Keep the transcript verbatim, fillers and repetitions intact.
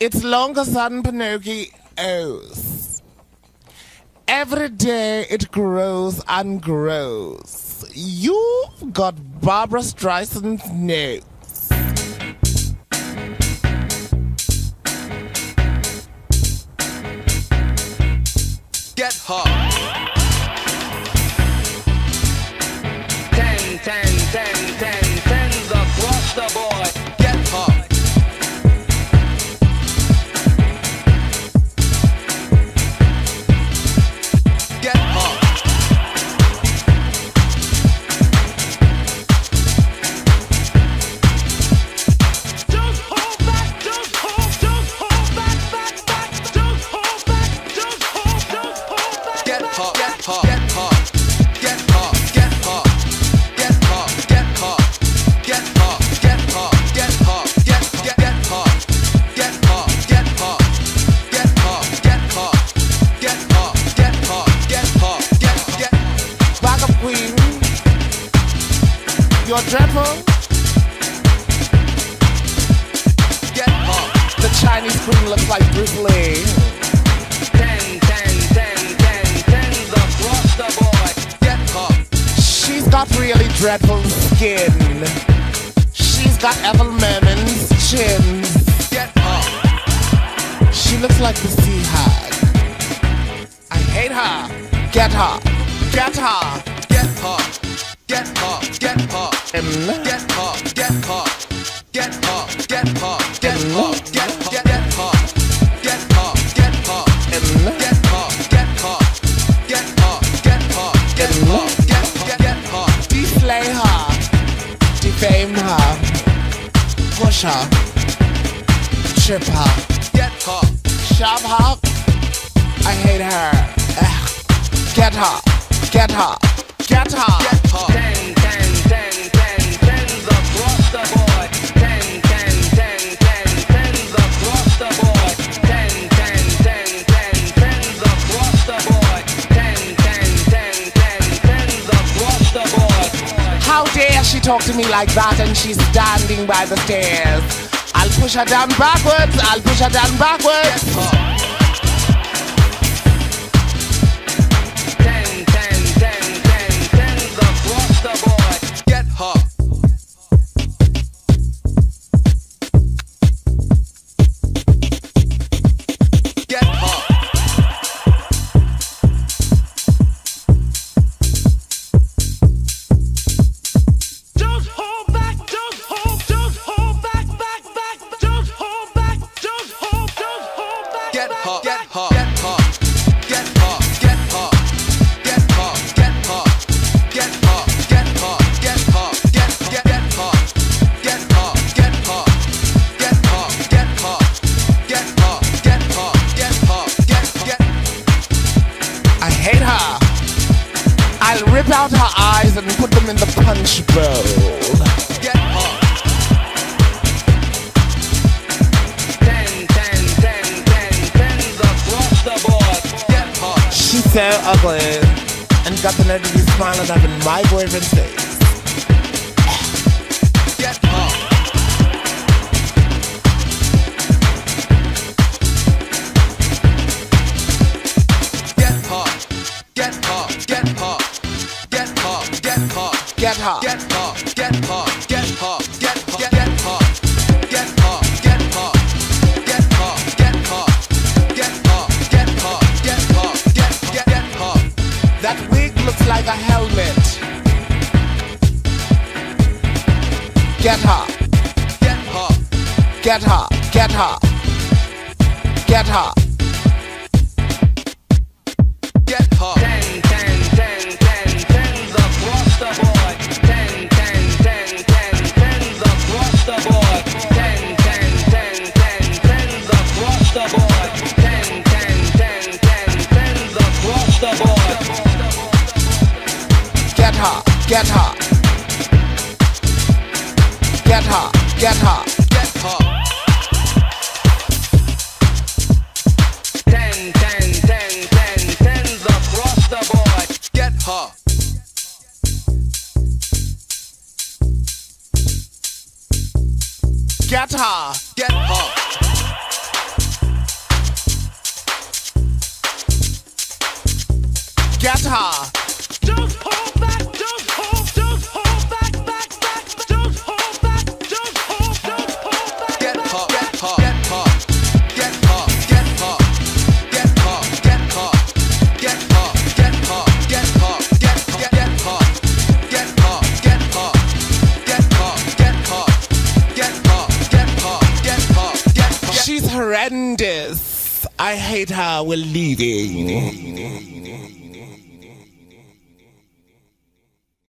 It's longer than Pinocchio's. Every day it grows and grows. You've got Barbara Streisand's nose. Get hard. Ten, ten, ten, ten, tens across the board. Get hard. Get hard. Don't hold back, don't hold, don't hold back, back, back. Don't hold back, don't hold, don't hold back. Get hard, get hard, get hard, get hard, get hard, get hard, get hard, get hard, get hard, get hard, get get get hard, get hard, get hard, get hard, get hard, get hard, get hard, get hard, get get. Back up, queen. You're dreadful. Get hard. The Chinese queen looks like Bruce Lee. Ten, ten, ten, ten, tens across the board. Get hard. She's got really dreadful skin. She's got Ethel Merman's chin. Get hard. She looks like the sea hag. I hate her. Get her. Get her. Get hard. Get hard. Get hard. Mm. Get hard. Get hard. Get hard. Get hard. Get hard. Get hard. Get hard. Get hard. Get hard. Mm. Get hard. Get hard. Get hard. Get hard. Get hard. Get get get hard. Deflay her. Defame her. Push her. Trip her. Get hard. Shove her. I hate her. Ugh. Get her. Get her. Get her. Get hard. Ten, ten, ten, ten, tens across the board. Ten, ten, ten, ten, tens across the board. Ten, ten, ten, ten, tens across the board. Ten, ten, ten, ten, tens across the board. How dare she talk to me like that and she's standing by the stairs? I'll push her down backwards. I'll push her down backwards. Get hard. Ten, ten, ten, ten, tens across the board. Get hard. Get hard. Don't hold back, don't hold, don't hold back, back, back. Don't hold back, don't hold, don't hold back. Get hard, get hard, get hard, get hard, get hard, get hard, get hard, get hard, get hard, get hard, get get get hard, get hard, get hard, get hard, get hard, get hard, get hard, get hard, get get. I hate her. I'll rip out her eyes and put them in the punch bowl. Get hard. Ten, ten, ten, ten, tens across the board. Get hard. She's so ugly and got the nerve to be smiling up in my boyfriend's face. Get hard. Get hard. Get hard. Get hard. Get hard. Get hard. Get her. Get hard. Get hard. Get hard. Get get get hard. Get hard. Get hard. Get hard. Get hard. Get hard. Get hard. Get hard. Get get get hard. That wig looks like a helmet. Get her. Get hard. Get her. Get her. Get her. Get hard. Ten, ten, ten, ten, tens across the board. Ten, ten, ten, ten, tens across the board. Ten, ten, ten, ten, tens across the board. Ten, ten, ten, ten, tens across the board. Get her. Get her. Get her. Get her. Get hard. Ten, ten, ten, ten, tens across the board. Get hard. Get her. Get hard. her. Just hold back, just hold, just hold back, back, back, just hold back, just hold, just hold back. Get hot, get hot, get hot, get hot, get hot, get hot, get hot, get hot, get hot, get hot, get hot, get hot, get hot, get hot, get hot, get hot, get hot, get hot, get hot. She's horrendous. I hate her. We're leaving.